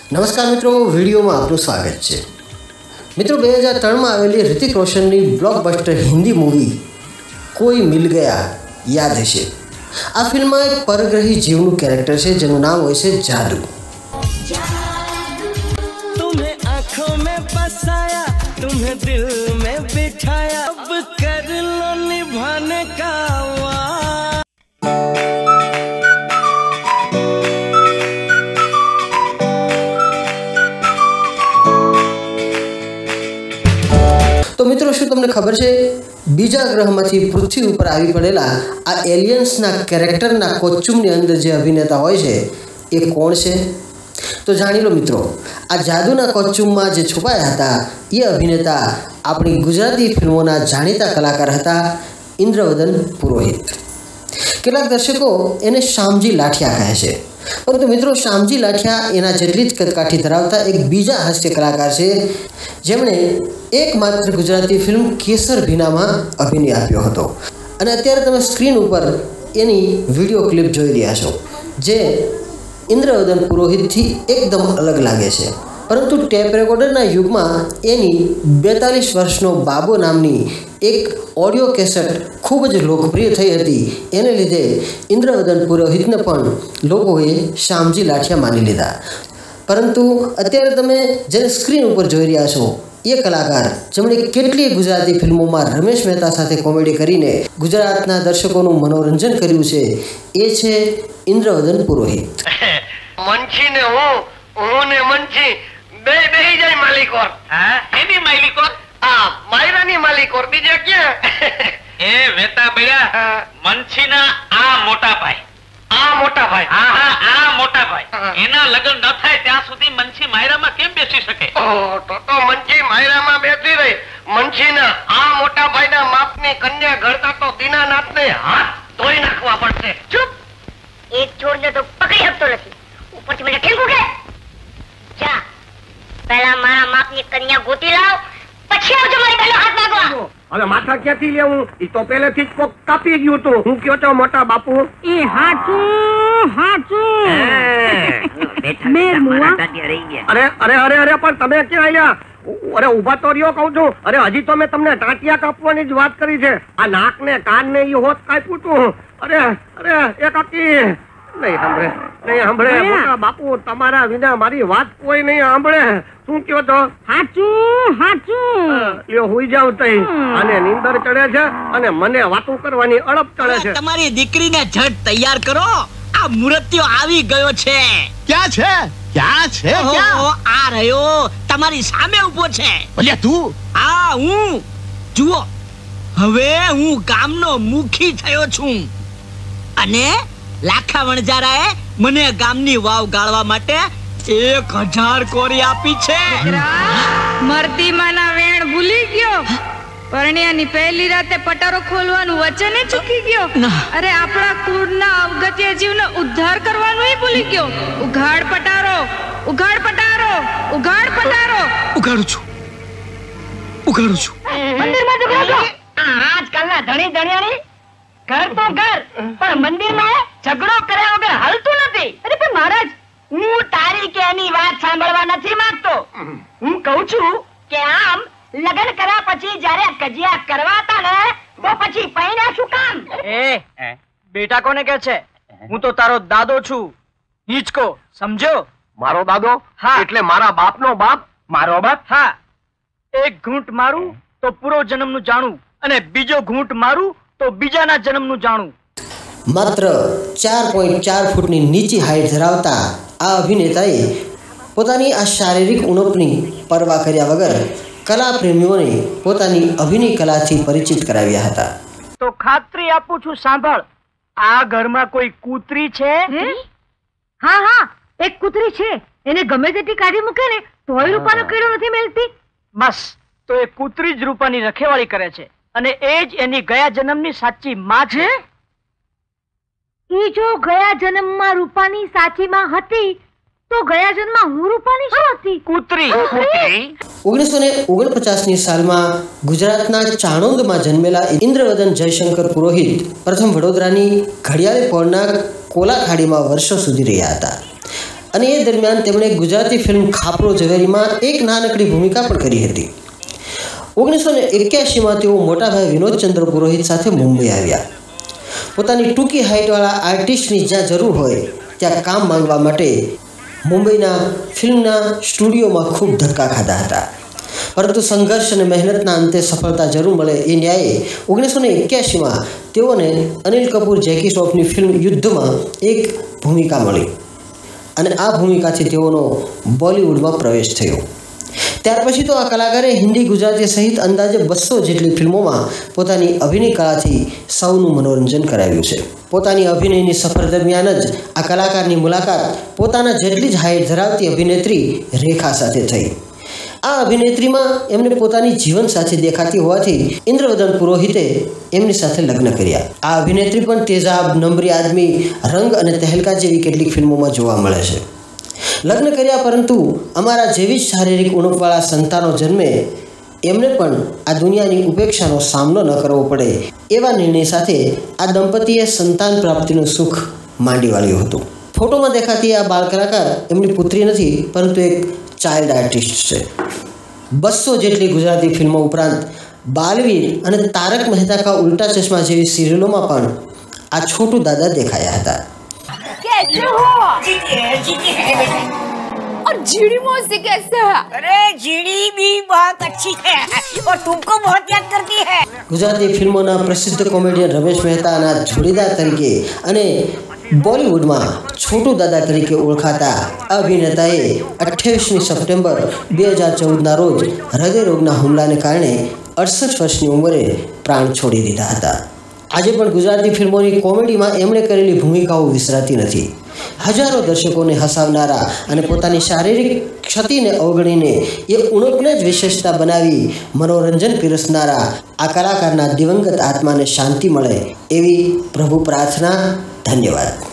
નમસ્કાર મિત્રો, વિડીયોમાં આપનું સ્વાગત છે। મિત્રો 2003માં આવેલી ऋतिक रोशनની બ્લોકબસ્ટર હિન્દી મૂવી કોઈ મિલ ગયા યાદ હશે। આ ફિલ્મમાં એક પરગ્રહી જીવનું કેરેક્ટર છે જેનું નામ હોય છે જાદુ। तुम्हें आंखों में बसाया, तुम्हें दिल में बिठाया, अब कर लो निभाने का वादा। तो मित्रों શું તમને ખબર છે બીજા ગ્રહમાંથી પૃથ્વી ઉપર આવી પડેલા આ એલિયન્સના કેરેક્ટરના કોસ્ચ્યુમની અંદર જે અભિનેતા હોય છે એ કોણ છે? તો જાણી લો મિત્રો, આ જાદુના કોસ્ચ્યુમમાં જે છુપાયા હતા એ અભિનેતા આપણી ગુજરાતી ફિલ્મોના જાણીતા કલાકાર હતા ઇન્દ્રવદન પુરોહિત। કેટલાક દર્શકો એને શ્યામજી લાઠિયા કહે છે, પરંતુ મિત્રો શ્યામજી લાઠિયા એના જેટલી જ કદકાઠી ધરાવતા એક બીજા હાસ્ય કલાકાર છે જેમણે એકમાત્ર ગુજરાતી ફિલ્મ કેસર ભીનામાં અભિનય આપ્યો હતો અને અત્યારે તમે સ્ક્રીન ઉપર એની વિડીયો ક્લિપ જોઈ રહ્યા છો જે ઇન્દ્રવદન પુરોહિતથી એકદમ અલગ લાગે છે। પરંતુ ટેપ રેકોર્ડરના યુગમાં એની 42 વર્ષનો બાબો નામની એક ઓડિયો કેસેટ ખૂબ જ લોકપ્રિય થઈ હતી। એને લીધે ઇન્દ્રવદન પુરોહિતને પણ લોકોએ શ્યામજી લાઠિયા માની લીધા। પરંતુ અત્યારે તમે જેને સ્ક્રીન ઉપર જોઈ રહ્યા છો એ કલાકાર જેમણે કેટલીય ગુજરાતી ફિલ્મોમાં રમેશ મહેતા સાથે કોમેડી કરીને ગુજરાતના દર્શકોનું મનોરંજન કર્યું છે એ છે ઇન્દ્રવદન પુરોહિત। મંછી ને હું ને મંછી બે બેહી જાય માલિકોર। હા એની માલિકોર? આ માયરાની માલિકોર, બીજે ક્યાં? એ વેતા બેડા મંછીના આ મોટા ભાઈ, આ મોટા ભાઈ, હા હા આ મોટા ભાઈ, એના લગ્ન ન થાય ત્યાં સુધી મંછી માયરામાં કેમ બેસી શકે? ઓહ, તો મંછી માયરામાં બેસી રહી। મંછીના આ મોટા ભાઈના માપની કન્યા ઘડતા તો દીનાનાથને હાથ ધોઈ નાખવા પડશે। ચૂપ, એક છોડને તો પકડી શકતો નથી, ઉપરથી મને કેમ ભૂગે? જા પહેલા મારા માપની કન્યા ગોતી લાવ, પછી આવજો મારી પહેલો હાથ માંગવા। હવે માથા ક્યાંથી લેવું? ઈ તો પહેલેથી જ કોક કાપી ગયું તું। હું કયો છો મોટા બાપુ? એ હાચું હાચું મેર મુવા। અરે અરે અરે અરે પણ તમે ક્યાં આયા? અરે ઉભા તો રહ્યો કહું છું। અરે હજી તો મેં તમને ટાંટિયા કાપવાની જ વાત કરી છે। આ નાક ને કાન ને ઈ હોત કાપ્યું તું। અરે અરે એ કાકી નહીં સાંભળે, નહીં સાંભળે મોટા બાપુ, તમારા વિના મારી વાત કોઈ નહીં સાંભળે। શું કયો તો? હાચું હાચું લ્યો હુઈ જાવ તઈ। આને નીંદર ચડે છે અને મને વાતો કરવાની અળપ ચડે છે। તમારી દીકરીને ઝટ તૈયાર કરો, આ મૂર્તિઓ આવી ગયો છે। ક્યાં છે? ક્યાં છે? ઓહો, આ રહ્યો તમારી સામે ઊભો છે। ભલે તું? આ હું જુઓ, હવે હું ગામનો મુખી થયો છું અને લાખા વણજારાએ મને ગામની વાવ ગાળવા માટે 1000 કોરી આપી છે। મરતી માના વેણ ભૂલી ગયો, પરણ્યાની પહેલી રાતે પટારો ખોલવાનું વચન ચૂકી ગયો। અરે આપણા કુળના અવગત્ય જીવનો ઉદ્ધાર કરવાનું ભૂલી ગયો। ઉઘાડ પટારો, ઉઘાડ પટારો, ઉઘાડ પટારો। ઉઘાડું છું, ઉઘાડું છું। મંદિરમાં ઝઘડો છો? આજકાલના ધણી ધણિયાણી ઘર તો ઘર પણ મંદિરમાં ઝઘડો કર્યા વગર હાલતું નથી। અરે પણ મહારાજ, હું તારી કે એની વાત સાંભળવા નથી માંગતો। હું કહું છું કે આમ લગ્ન કર્યા પછી જ્યારે કજિયા કરવા હતા ને તો પછી પૈણા શું કામ? એ બેટા કોને કહે છે? હું તો તારો દાદો છું, હિંચકો, સમજો? મારો દાદો? હા, એટલે મારા બાપનો બાપ? મારો બાપ? હા। એક ઘૂંટ મારું તો પૂરો જન્મનું જાણું અને બીજો ઘૂંટ મારું તો બીજાના જન્મનું જાણું। માત્ર 4.4 ફૂટની નીચી હાઈટ ધરાવતા આ અભિનેતાએ પોતાની આ શારીરિક ઉણપની પરવા કર્યા વગર કલા પ્રેમીઓને પોતાની અભિનય કલાથી પરિચિત કરાવ્યા હતા। તો ખાતરી આપું છું, સાંભળ, આ ઘરમાં કોઈ કૂતરી છે? હા હા, એક કૂતરી છે, એને ગમે તેટલી કાઢી મૂકે ને તોય રૂપાનો કીડો નથી મેલતી। બસ, તો એ કૂતરી જ રૂપાની રખેવાળી કરે છે અને એ જ એની ગયા જન્મની સાચી માં છે। ઈ જો ગયા જન્મમાં રૂપાની સાચી માં હતી તો ગયા જન્મમાં હું રૂપાની શું હતી? કૂતરી। 1949ની સાલમાં ગુજરાતના ચાણોદમાં જન્મેલા ઇન્દ્રવદન જયશંકર પુરોહિત પ્રથમ વડોદરાની ઘડિયાળી પોળના કોલા ખાડીમાં વર્ષો સુધી રહ્યા હતા। અને એ દરમિયાન તેમણે ગુજરાતી ફિલ્મ ખાપરો ઝવેરીમાં એક નાનકડી ભૂમિકા પણ કરી હતી. 1981માં તેઓ મોટાભાઈ વિનોદચંદ્ર પુરોહિત સાથે મુંબઈ આવ્યા. પોતાની ટૂંકી હાઇટવાળા આર્ટિસ્ટની જ્યાં જરૂર હોય ત્યાં કામ માંગવા માટે મુંબઈના ફિલ્મના સ્ટુડિયોમાં ખૂબ ધક્કા ખાધા હતા. પરંતુ સંઘર્ષ અને મહેનતના અંતે સફળતા જરૂર મળે એ ન્યાયે 1981માં તેઓને અનિલ કપૂર જેકી શ્રોફની ફિલ્મ યુદ્ધમાં એક ભૂમિકા મળી અને આ ભૂમિકાથી તેઓનો બોલિવૂડમાં પ્રવેશ થયો. ત્યાર પછી તો આ કલાકારે હિન્દી, ગુજરાતી સહિત અંદાજે 200 જેટલી ફિલ્મોમાં પોતાની અભિનય કળાથી સૌનું મનોરંજન કરાવ્યું છે. પોતાની અભિનયની સફર દરમિયાન જ આ કલાકારની મુલાકાત પોતાના જેટલી જ હાઇટ ધરાવતી અભિનેત્રી રેખા સાથે થઈ. આ અભિનેત્રીમાં એમને પોતાની જીવનસાથી દેખાતી હોવાથી ઇન્દ્રવદન પુરોહિતે એમની સાથે લગ્ન કર્યા. આ અભિનેત્રી પણ તેજાબ, નંબરી આદમી, રંગ અને તહેલકા જેવી કેટલીક ફિલ્મોમાં જોવા મળે છે. લગ્ન કર્યા પરંતુ અમારા જેવી જ શારીરિક ઉણપવાળા સંતાનો જન્મે એમને પણ આ દુનિયાની ઉપેક્ષાનો સામનો ન કરવો પડે એવા નિર્ણય સાથે આ દંપતીએ સંતાન પ્રાપ્તિનું સુખ માંડી વાળ્યું હતું. ફોટોમાં દેખાતી આ બાળ કલાકાર એમની પુત્રી નથી પરંતુ એક ચાઇલ્ડ આર્ટિસ્ટ છે. 200 જેટલી ગુજરાતી ફિલ્મો ઉપરાંત બાલવીર અને તારક મહેતા કા ઉલ્ટા ચશ્મા જેવી સિરિયલોમાં પણ આ છોટુ દાદા દેખાયા હતા. कैसे हो? जीती है और जीडी मौसी कैसे है? अरे जीडी भी बहुत अच्छी है और तुमको बहुत याद करती है. ગુજરાતી ફિલ્મોના પ્રસિદ્ધ કોમેડિયન રમેશ મહેતાના જોડીદાર તરીકે અને બોલિવૂડમાં છોટુ દાદા તરીકે ઓળખાતા અભિનેતાએ 28મી સપ્ટેમ્બર 2014ના રોજ હૃદયરોગના હુમલાને કારણે 68 વર્ષની ઉંમરે પ્રાણ છોડી દીધા હતા. આજે પણ ગુજરાતી ફિલ્મોની કોમેડીમાં એમણે કરેલી ભૂમિકાઓ વિસરાતી નથી. હજારો દર્શકોને હસાવનારા અને પોતાની શારીરિક ક્ષતિને અવગણીને એ ઉણપને જ વિશેષતા બનાવી મનોરંજન પીરસનારા આ કલાકારના દિવંગત આત્માને શાંતિ મળે એવી પ્રભુ પ્રાર્થના. ધન્યવાદ.